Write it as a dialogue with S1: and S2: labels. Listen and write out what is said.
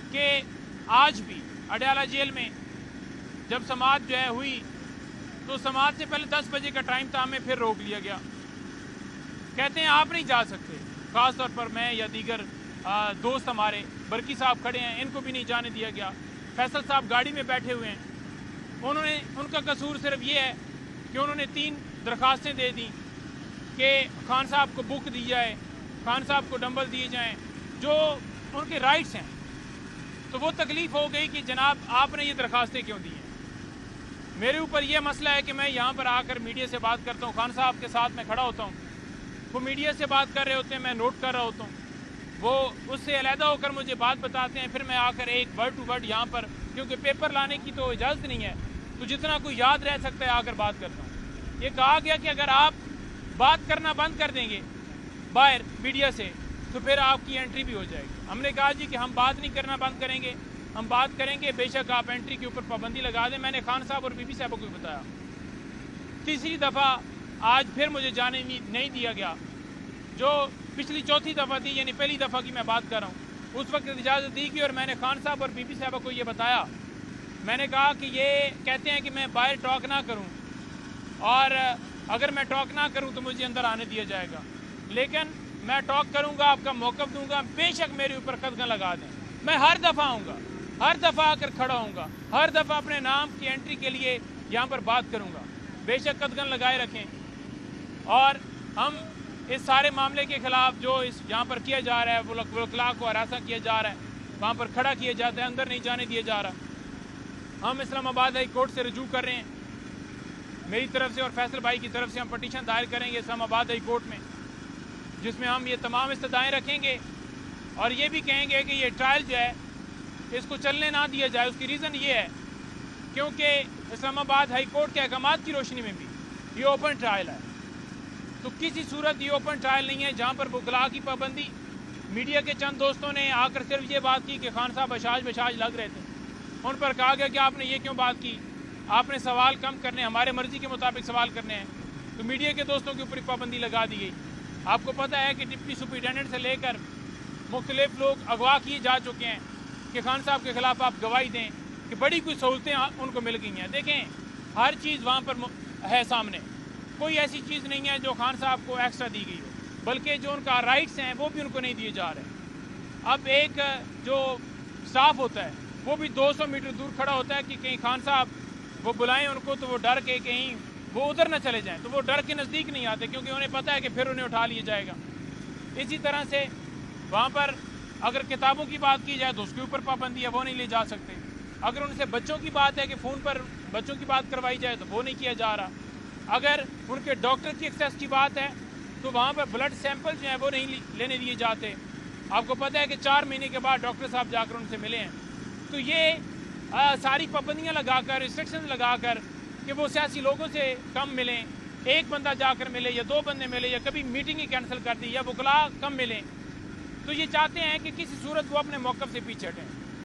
S1: کہ آج بھی اڈیالہ جیل میں جب سماعت جو ہے ہوئی تو سماعت سے پہلے 10 بجے کا ٹائم تھا، ہمیں پھر روک لیا گیا. کہتے ہیں آپ نہیں جا سکتے. خاص طور پر میں یا دیگر دوست ہمارے برقی صاحب کھڑے ہیں، ان کو بھی نہیں جانے دیا گیا. فیصل صاحب گاڑی میں بیٹھے ہوئے ہیں. ان کا قصور صرف یہ ہے کہ انہوں نے 3 درخواستیں دے دیں کہ خان صاحب کو بک دی جائے، خان صاحب کو ڈمبل دیے جائیں جو ان کے رائٹس ہیں. تو وہ تکلیف ہو گئی کہ جناب آپ نے یہ درخواستیں کیوں دی ہیں. میرے اوپر یہ مسئلہ ہے کہ میں یہاں پر آ کر میڈیا سے بات کرتا ہوں، خان صاحب کے ساتھ میں کھڑا ہوتا ہوں، وہ میڈیا سے بات کر رہے ہوتے ہیں، میں نوٹ کر رہا ہوتا ہوں، وہ اس سے علیحدہ ہو کر مجھے بات بتاتے ہیں، پھر میں آ کر ایک ورڈ ٹو ورڈ یہاں پر، کیونکہ پیپر لانے کی تو اجازت نہیں ہے، تو جتنا کوئی یاد رہ سکتا ہے آ کر بات کرتا ہوں. یہ کہا گیا کہ اگر آپ بات کرنا بند کر دیں گے باہر میڈیا سے تو پھر آپ کی انٹری بھی ہو جائے گی. ہم نے کہا جی کہ ہم بات نہیں کرنا بند کریں گے، ہم بات کریں گے، بے شک آپ انٹری کے اوپر پابندی لگا دیں. میں نے خان صاحب اور بی بی صاحب کو بتایا. تیسری دفعہ آج پھر مجھے جانے نہیں دیا گیا، جو پچھلی چوتھی دفعہ تھی، یعنی پہلی دفعہ کی میں بات کر رہا ہوں. اس وقت اجازت دی گئی اور میں نے خان صاحب اور بی بی صاحبہ کو یہ بتایا. میں نے کہا کہ یہ کہتے ہیں کہ میں باہر ٹاک نہ کروں، اور اگر میں ٹاک نہ کروں تو مجھے اندر آنے دیا جائے گا، لیکن میں ٹاک کروں گا، آپ کا موقف دوں گا، بے شک میرے اوپر قدغن لگا دیں. میں ہر دفعہ آؤں گا، ہر دفعہ آ کر کھڑا ہوں گا، ہر دفعہ اپنے نام کی انٹری کے لیے یہاں پر بات کروں گا. بے شک قدغن لگائے رکھیں. اور ہم اس سارے معاملے کے خلاف جو یہاں پر کیا جا رہا ہے، وکلاء کو ہراساں کیا جا رہا ہے، وہاں پر کھڑا کیا جاتا ہے، اندر نہیں جانے دیا جا رہا، ہم اسلام آباد ہائی کورٹ سے رجوع کر رہے ہیں. میری طرف سے اور فیصل بھائی کی طرف سے ہم پٹیشن دائر کریں گے اسلام آباد ہائی کورٹ میں، جس میں ہم یہ تمام استدعائیں رکھیں گے اور یہ بھی کہیں گے کہ یہ ٹرائل جو ہے اس کو چلنے نہ دیا جائے. اس کی ریزن یہ ہے کیونکہ اسلام آباد ہائی کورٹ کے احکامات کی روشنی میں بھی یہ اوپن ٹرائل ہے. تو کسی صورت یہ اوپن ٹرائل نہیں ہے جہاں پر وکلاء کی پابندی. میڈیا کے چند دوستوں نے آ کر صرف یہ بات کی کہ خان صاحب بشاش لگ رہے تھے. ان پر کہا گیا کہ آپ نے یہ کیوں بات کی، آپ نے سوال کم کرنے، ہمارے مرضی کے مطابق سوال کرنے ہیں. تو میڈیا کے دوستوں کے اوپر پابندی لگا دی گئی. آپ کو پتہ ہے کہ ڈپٹی سپرنٹینڈنٹ سے لے کر مختلف لوگ اغوا کیے جا چکے ہیں کہ خان صاحب کے خلاف آپ گواہی دیں، کہ بڑی کوئی سہولتیں ان کو مل گئی ہیں. دیکھیں ہر چیز وہاں پر ہے سامنے، کوئی ایسی چیز نہیں ہے جو خان صاحب کو ایکسٹرا دی گئی ہو، بلکہ جو ان کا رائٹس ہیں وہ بھی ان کو نہیں دیے جا رہے. اب ایک جو سٹاف ہوتا ہے وہ بھی 200 میٹر دور کھڑا ہوتا ہے کہ کہیں خان صاحب وہ بلائیں ان کو تو وہ ڈر کے کہیں وہ ادھر نہ چلے جائیں، تو وہ ڈر کے نزدیک نہیں آتے کیونکہ انہیں پتہ ہے کہ پھر انہیں اٹھا لیا جائے گا. اسی طرح سے وہاں پر اگر کتابوں کی بات کی جائے تو اس کے اوپر پابندی ہے، وہ نہیں لے جا سکتے. اگر ان سے بچوں کی بات ہے کہ فون پر بچوں کی بات کروائی جائے تو وہ نہیں کیا جا رہا. اگر ان کے ڈاکٹر کی ایکسیس کی بات ہے تو وہاں پر بلڈ سیمپل جو ہیں وہ نہیں لینے دیے جاتے. آپ کو پتہ ہے کہ 4 مہینے کے بعد ڈاکٹر صاحب جا کر ان سے ملے ہیں. تو یہ ساری پابندیاں لگا کر، ریسٹرکشن لگا کر کہ وہ سیاسی لوگوں سے کم ملیں، ایک بندہ جا کر ملے یا 2 بندے ملے یا کبھی میٹنگ ہی کینسل کر دی یا وکلاء کم ملیں، تو یہ چاہتے ہیں کہ کسی صورت وہ اپنے موقف سے پیچھے ہٹیں.